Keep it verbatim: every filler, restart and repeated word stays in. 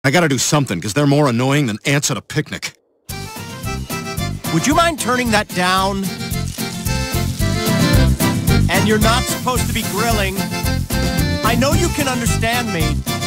I gotta do something, because they're more annoying than ants at a picnic. Would you mind turning that down? And you're not supposed to be grilling. I know you can understand me.